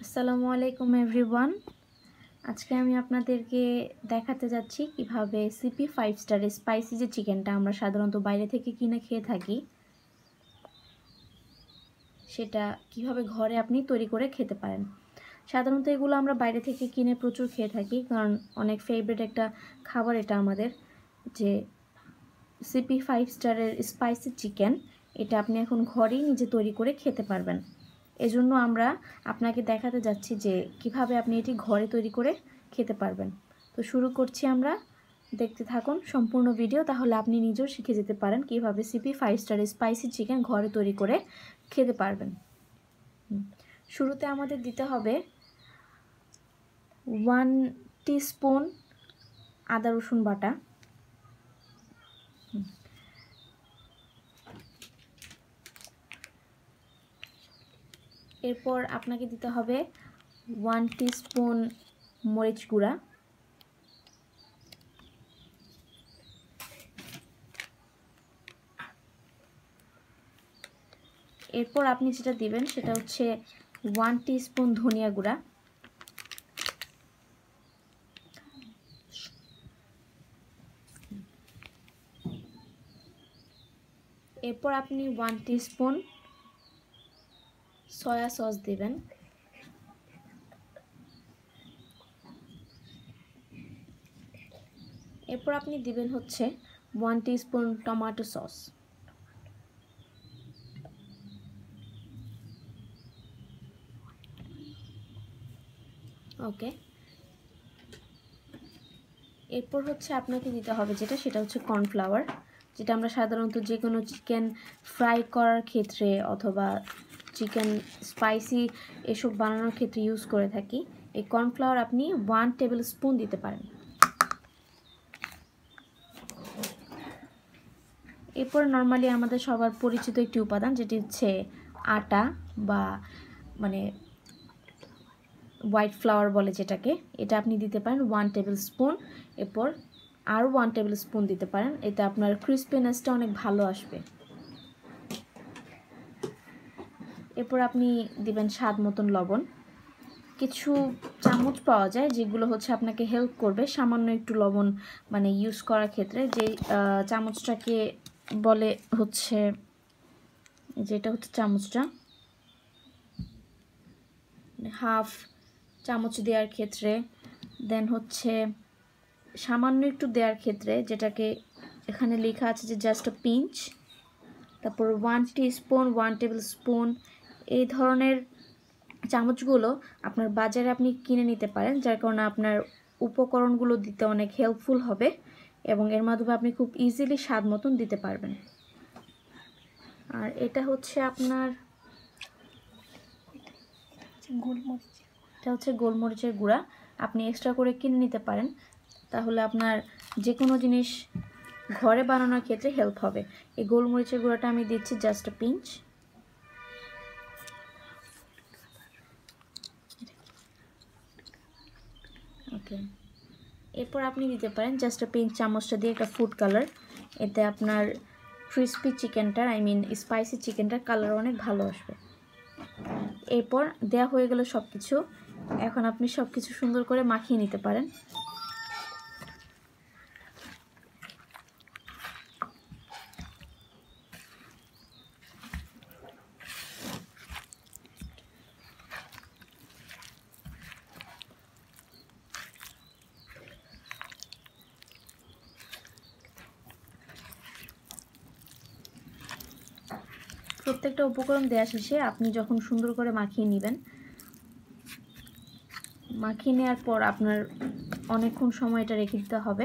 আসসালামু আলাইকুম এভরিওয়ান। আজকে আমি আপনাদেরকে দেখাতে যাচ্ছি কিভাবে সিপি 5 স্টারের স্পাইসি যে চিকেনটা আমরা সাধারণত বাইরে থেকে কিনে খেয়ে থাকি সেটা কিভাবে ঘরে আপনি তৈরি করে খেতে পারেন। সাধারণত এগুলো আমরা বাইরে থেকে কিনে প্রচুর খেয়ে থাকি, কারণ অনেক ফেভারিট একটা খাবার এটা আমাদের, যে সিপি 5 স্টারের স্পাইসি চিকেন। এটা আপনি এখন ঘরেই নিজে তৈরি করে খেতে পারবেন। এজন্য আমরা আপনাকে দেখাতে যাচ্ছি যে কিভাবে আপনি এটি ঘরে তৈরি করে খেতে পারবেন। তো শুরু করছি আমরা, দেখতে থাকুন সম্পূর্ণ ভিডিও, তাহলে আপনি নিজেও শিখে যেতে পারেন কিভাবে সিপি 5 স্টার স্পাইসি চিকেন ঘরে তৈরি করে খেতে পারবেন। শুরুতে আমাদের দিতে হবে 1 টিস্পুন আদা রসুন বাটা, এরপর আপনাকে দিতে হবে 1 টিস্পুন মরিচ গুঁড়া, এরপর আপনি যেটা দিবেন সেটা হচ্ছে 1 টিস্পুন ধনিয়া গুঁড়া, এরপর আপনি 1 টিস্পুন সয়া সস দিবেন, এরপর আপনি দিবেন হচ্ছে 1 টিস্পুন টমেটো সস, ওকে। এরপর হচ্ছে আপনাকে দিতে হবে সেটা হচ্ছে কর্নফ্লাওয়ার, যেটা আমরা সাধারণত যে কোনো চিকেন ফ্রাই করার ক্ষেত্রে অথবা চিকেন স্পাইসি এসব বানানোর ক্ষেত্রে ইউজ করে থাকি। এই কর্নফ্লাওয়ার আপনি 1 টেবিল স্পুন দিতে পারেন। এরপর নর্মালি আমাদের সবার পরিচিত একটি উপাদান, যেটি হচ্ছে আটা বা মানে হোয়াইট ফ্লাওয়ার বলে যেটাকে, এটা আপনি দিতে পারেন 1 টেবিল স্পুন। এরপর আরও 1 টেবিল স্পুন দিতে পারেন, এতে আপনার ক্রিস্পিনেসটা অনেক ভালো আসবে। এরপর আপনি দিবেন স্বাদ মতন লবণ। কিছু চামচ পাওয়া যায় যেগুলো হচ্ছে আপনাকে হেল্প করবে সামান্য একটু লবণ ইউজ করার ক্ষেত্রে। যে চামচটাকে বলে হচ্ছে, যেটা হচ্ছে চামচটা হাফ চামচ দেওয়ার ক্ষেত্রে, দেন হচ্ছে সামান্য একটু দেওয়ার ক্ষেত্রে, যেটাকে এখানে লেখা আছে যে জাস্ট আ পিঞ্চ, তারপর 1 টিস্পুন 1 টেবিল স্পুন, এই ধরনের চামচগুলো আপনার বাজারে আপনি কিনে নিতে পারেন, যার কারণে আপনার উপকরণগুলো দিতে অনেক হেল্পফুল হবে এবং এর মাধ্যমে আপনি খুব ইজিলি স্বাদ মতন দিতে পারবেন। আর এটা হচ্ছে আপনার গোলমরিচের গুঁড়া, আপনি এক্সট্রা করে কিনে নিতে পারেন, তাহলে আপনার যে কোনো জিনিস ঘরে বানানোর ক্ষেত্রে হেল্প হবে। এই গোলমরিচের গুঁড়াটা আমি দিচ্ছি জাস্ট আ পিঞ্চ। ওকে, এরপর আপনি দিতে পারেন জাস্ট আ পিঞ্চ চামচটা দিয়ে একটা ফুড কালার, এতে আপনার ক্রিস্পি চিকেনটার স্পাইসি চিকেনটার কালার অনেক ভালো আসবে। এরপর দেয়া হয়ে গেল সব কিছু, এখন আপনি সব কিছু সুন্দর করে মাখিয়ে নিতে পারেন। প্রত্যেকটা উপকরণ দেওয়া শেষে আপনি যখন সুন্দর করে মাখিয়ে নেবেন, মাখিয়ে নেওয়ার পর আপনার অনেকক্ষণ সময় এটা রেখে দিতে হবে।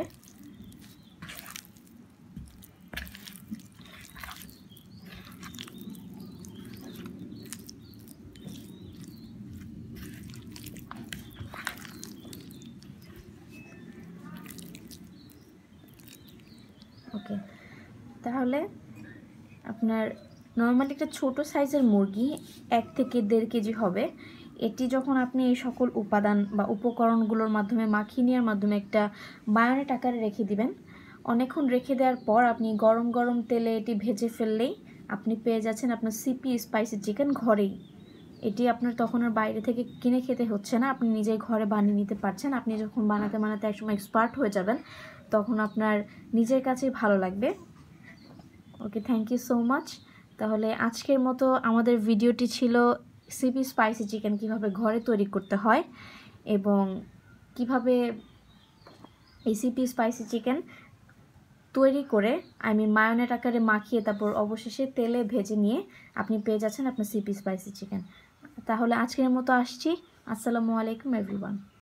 ওকে, তাহলে আপনার নর্মালি একটা ছোট সাইজের মুরগি 1 থেকে 1.5 কেজি হবে। এটি যখন আপনি এই সকল উপাদান বা উপকরণগুলোর মাধ্যমে মাখিয়ে নেওয়ার মাধ্যমে একটা মায়োনেট আকারে রেখে দিবেন। অনেকক্ষণ রেখে দেওয়ার পর আপনি গরম গরম তেলে এটি ভেজে ফেললেই আপনি পেয়ে যাচ্ছেন আপনার সিপি স্পাইসি চিকেন ঘরেই। এটি আপনার তখন আর বাইরে থেকে কিনে খেতে হচ্ছে না, আপনি নিজেই ঘরে বানিয়ে নিতে পারছেন। আপনি যখন বানাতে বানাতে একসময় এক্সপার্ট হয়ে যাবেন তখন আপনার নিজের কাছেই ভালো লাগবে। Okay, thank you so much. তাহলে আজকের মতো আমাদের ভিডিওটি ছিল সিপি স্পাইসি চিকেন কীভাবে ঘরে তৈরি করতে হয় এবং কিভাবে এই সিপি স্পাইসি চিকেন তৈরি করে মায়োনেজ আকারে মাখিয়ে তারপর অবশেষে তেলে ভেজে নিয়ে আপনি পেয়ে যাচ্ছেন আপনার সিপি স্পাইসি চিকেন। তাহলে আজকের মতো আসছি। আসসালামু আলাইকুম এভরিওয়ান।